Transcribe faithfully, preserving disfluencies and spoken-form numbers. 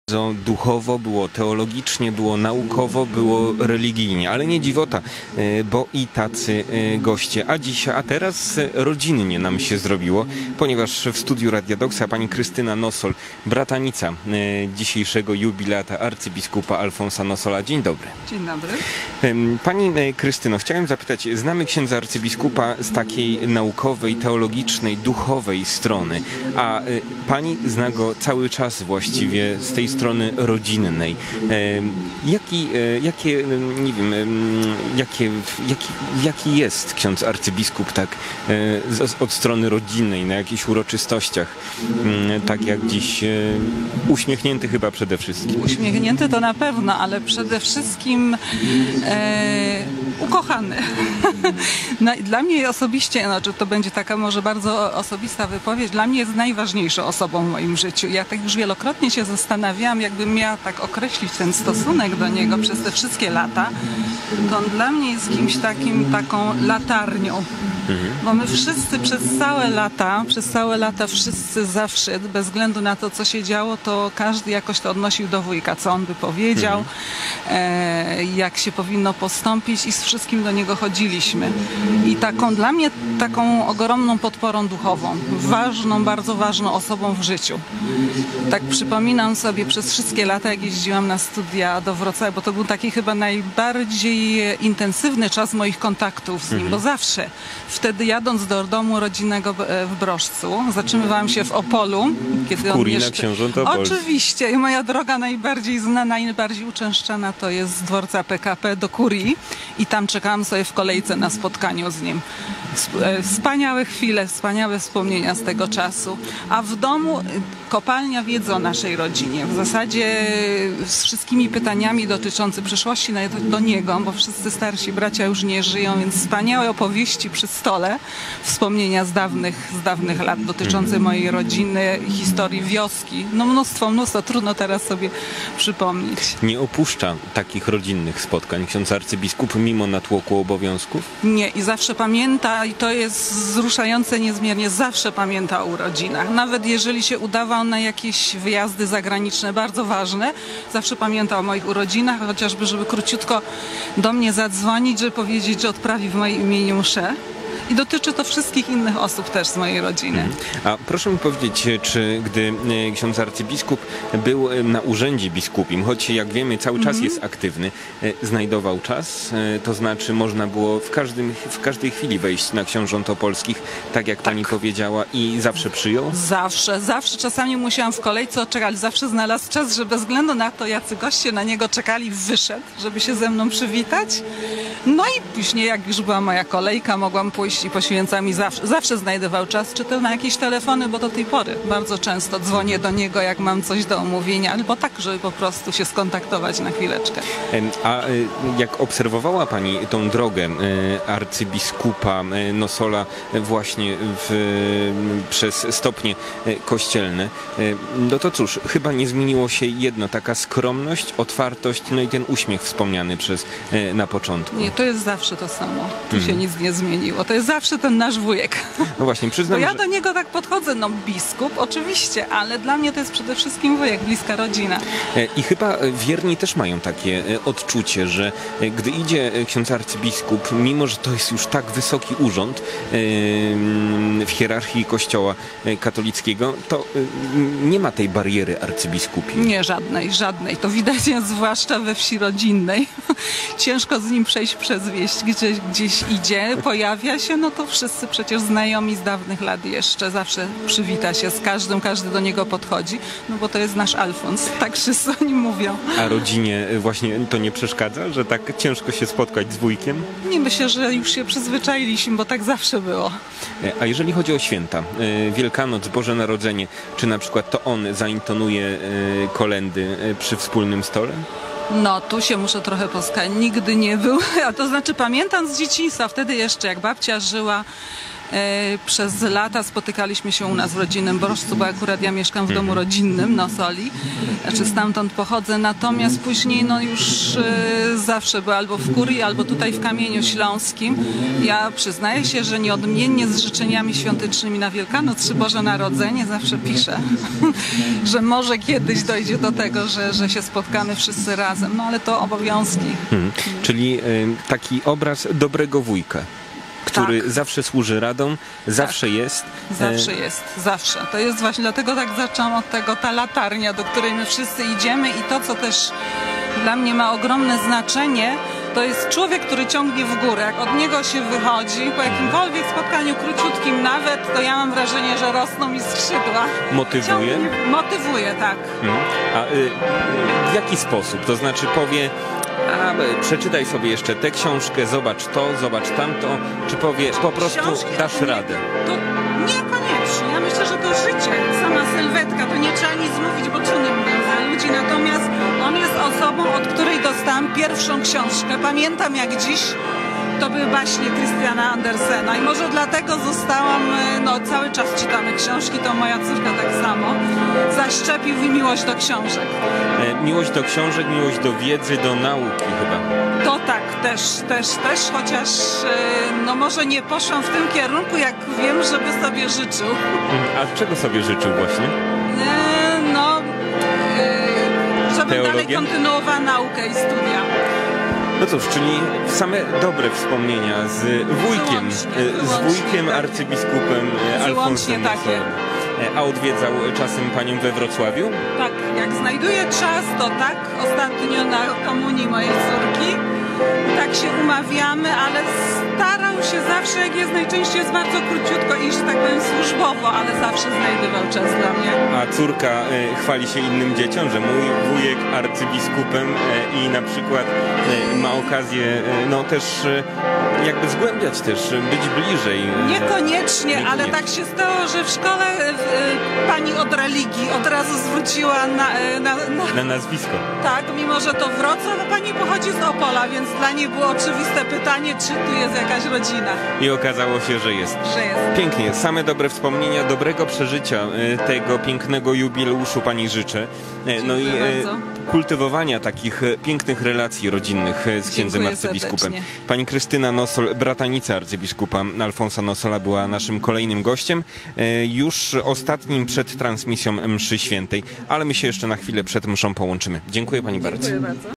Było duchowo, było teologicznie, było naukowo, było religijnie, ale nie dziwota, bo i tacy goście. A dzisiaj, a teraz rodzinnie nam się zrobiło, ponieważ w studiu Radia Doksa pani Krystyna Nosol, bratanica dzisiejszego jubilata arcybiskupa Alfonsa Nosola. Dzień dobry. Dzień dobry. Pani Krystyno, chciałem zapytać, znamy księdza arcybiskupa z takiej naukowej, teologicznej, duchowej strony, a pani zna go cały czas właściwie z tej strony rodzinnej. Jaki, jakie, nie wiem, jakie, jaki, jaki jest ksiądz arcybiskup tak od strony rodzinnej, na jakichś uroczystościach, tak jak dziś, uśmiechnięty chyba przede wszystkim? Uśmiechnięty to na pewno, ale przede wszystkim e, ukochany. No, dla mnie osobiście, znaczy to będzie taka może bardzo osobista wypowiedź, dla mnie jest najważniejszą osobą w moim życiu. Ja tak już wielokrotnie się zastanawiałam, jakbym miała tak określić ten stosunek do niego przez te wszystkie lata, to on dla mnie jest kimś takim, taką latarnią. Bo my wszyscy przez całe lata, przez całe lata wszyscy zawsze, bez względu na to, co się działo, to każdy jakoś to odnosił do wujka, co on by powiedział, e, jak się powinno postąpić i z wszystkim do niego chodziliśmy. I taką dla mnie taką ogromną podporą duchową, ważną, bardzo ważną osobą w życiu. Tak przypominam sobie przez wszystkie lata, jak jeździłam na studia do Wrocławia, bo to był taki chyba najbardziej intensywny czas moich kontaktów z nim, mhm. bo zawsze wtedy jadąc do domu rodzinnego w Brożcu, zatrzymywałam się w Opolu. Kiedy w Kurii on jeszcze... na Książęta Opolskie. Oczywiście. I moja droga najbardziej znana i najbardziej uczęszczana to jest z dworca P K P do Kurii i tam czekałam sobie w kolejce na spotkaniu z nim. Wspaniałe chwile, wspaniałe wspomnienia z tego czasu. A w domu kopalnia wiedzy o naszej rodzinie. W zasadzie z wszystkimi pytaniami dotyczącymi przyszłości do niego, bo wszyscy starsi bracia już nie żyją, więc wspaniałe opowieści przy stole, wspomnienia z dawnych, z dawnych lat dotyczące mojej rodziny, historii wioski. No mnóstwo, mnóstwo, trudno teraz sobie przypomnieć. Nie opuszcza takich rodzinnych spotkań ksiądz arcybiskup mimo natłoku obowiązków? Nie i zawsze pamięta, i to jest wzruszające niezmiernie, zawsze pamięta o urodzinach. Nawet jeżeli się udawał na jakieś wyjazdy zagraniczne, bardzo ważne, zawsze pamięta o moich urodzinach, chociażby, żeby króciutko do mnie zadzwonić, żeby powiedzieć, że odprawi w moim imieniu mszę. I dotyczy to wszystkich innych osób też z mojej rodziny. A proszę mi powiedzieć, czy gdy ksiądz arcybiskup był na urzędzie biskupim, choć jak wiemy cały czas mm-hmm. jest aktywny, znajdował czas, to znaczy można było w, każdym, w każdej chwili wejść na książąt opolskich, tak jak tak. pani powiedziała, i zawsze przyjął? Zawsze, zawsze. Czasami musiałam w kolejce czekać, zawsze znalazł czas, że bez względu na to, jacy goście na niego czekali, wyszedł, żeby się ze mną przywitać. No i później, jak już była moja kolejka, mogłam pójść i poświęcam i zawsze, zawsze znajdował czas, czy to na jakieś telefony, bo do tej pory bardzo często dzwonię do niego, jak mam coś do omówienia, albo tak, żeby po prostu się skontaktować na chwileczkę. A jak obserwowała pani tą drogę arcybiskupa Nosola właśnie w, przez stopnie kościelne, no to cóż, chyba nie zmieniło się jedno, taka skromność, otwartość, no i ten uśmiech wspomniany przez na początku. Nie, to jest zawsze to samo. Tu hmm. się nic nie zmieniło. To jest zawsze ten nasz wujek. No właśnie, przyznam, Bo ja że... do niego tak podchodzę, no biskup oczywiście, ale dla mnie to jest przede wszystkim wujek, bliska rodzina. I chyba wierni też mają takie odczucie, że gdy idzie ksiądz arcybiskup, mimo że to jest już tak wysoki urząd w hierarchii Kościoła katolickiego, to nie ma tej bariery arcybiskupiej. Nie, żadnej, żadnej. To widać zwłaszcza we wsi rodzinnej. Ciężko z nim przejść przez wieś, gdzieś, gdzieś idzie, pojawia się, no to wszyscy przecież znajomi z dawnych lat jeszcze, zawsze przywita się z każdym, każdy do niego podchodzi, no bo to jest nasz Alfons, tak wszyscy o nim mówią. A rodzinie właśnie to nie przeszkadza, że tak ciężko się spotkać z wujkiem? Nie, myślę, że już się przyzwyczailiśmy, bo tak zawsze było. A jeżeli chodzi o święta, Wielkanoc, Boże Narodzenie, czy na przykład to on zaintonuje kolędy przy wspólnym stole? No, tu się muszę trochę poskać. Nigdy nie był. A to znaczy pamiętam z dzieciństwa, wtedy jeszcze jak babcia żyła, Przez lata spotykaliśmy się u nas w rodzinnym Broszcu, bo akurat ja mieszkam w domu rodzinnym Nosoli, znaczy stamtąd pochodzę, natomiast później no już zawsze była albo w Kurii, albo tutaj w Kamieniu Śląskim. Ja przyznaję się, że nieodmiennie z życzeniami świątecznymi na Wielkanoc czy Boże Narodzenie zawsze piszę, że może kiedyś dojdzie do tego, że, że się spotkamy wszyscy razem, no ale to obowiązki. Hmm. Czyli y, taki obraz dobrego wujka, który Tak. zawsze służy radą, zawsze Tak. jest. Zawsze jest, zawsze. To jest właśnie, dlatego tak zaczęłam od tego, ta latarnia, do której my wszyscy idziemy i to, co też dla mnie ma ogromne znaczenie, to jest człowiek, który ciągnie w górę. Jak od niego się wychodzi, po jakimkolwiek spotkaniu króciutkim nawet, to ja mam wrażenie, że rosną mi skrzydła. Motywuje? Ciągnie, motywuje, tak. Hmm. A y, w jaki sposób? To znaczy powie, a, y, przeczytaj sobie jeszcze tę książkę, zobacz to, zobacz tamto, czy powie, po prostu Książki, dasz nie, radę? To niekoniecznie. Ja myślę, że to życie, sama sylwetka, to nie trzeba nic mówić, bo czyny mówią za ludzi. Natomiast on jest osobą, od której dostałam pierwszą książkę. Pamiętam jak dziś, to były baśnie Christiana Andersena i może dlatego zostałam, no cały czas czytamy książki, to moja córka tak samo, zaszczepił mi miłość do książek. E, miłość do książek, miłość do wiedzy, do nauki chyba. To tak, też, też, też, chociaż no może nie poszłam w tym kierunku, jak wiem, żeby sobie życzył. A czego sobie życzył właśnie? E, No, e, żeby Teologię? dalej kontynuowała naukę i studia. No cóż, czyli same dobre wspomnienia z wujkiem, Wyłącznie, e, z wyłącznie, wujkiem tak. arcybiskupem e, Wyłącznie Alfonsem takie. Nossolem. E, A odwiedzał czasem panią we Wrocławiu? Tak, jak znajduję czas, to tak. Ostatnio na komunii mojej córki. Tak się umawiamy, ale starał się zawsze, jak jest, najczęściej jest bardzo króciutko i, że tak powiem, służbowo, ale zawsze znajdował czas dla mnie. A córka e, chwali się innym dzieciom, że mój wujek arcybiskupem e, i na przykład e, ma okazję e, no też e, jakby zgłębiać też, e, być bliżej. e, Niekoniecznie, ale niekoniecznie. tak się stało, że w szkole e, e, pani od religii od razu zwróciła na, e, na, na Na nazwisko. tak, mimo że to Wrocław, a pani pochodzi z Opola, więc dla niej było oczywiste pytanie, czy tu jest jakaś rodzina, I okazało się, że jest. że jest. Pięknie, same dobre wspomnienia, dobrego przeżycia e, tego pięknego jubileuszu pani życzę. E, No i Dziękuję e, bardzo. kultywowania takich e, pięknych relacji rodzinnych e, z księdzem Dziękuję arcybiskupem. serdecznie. Pani Krystyna Nossol, bratanica arcybiskupa Alfonsa Nossola, była naszym kolejnym gościem, e, już ostatnim przed transmisją mszy świętej, ale my się jeszcze na chwilę przed mszą połączymy. Dziękuję pani bardzo. Dziękuję bardzo.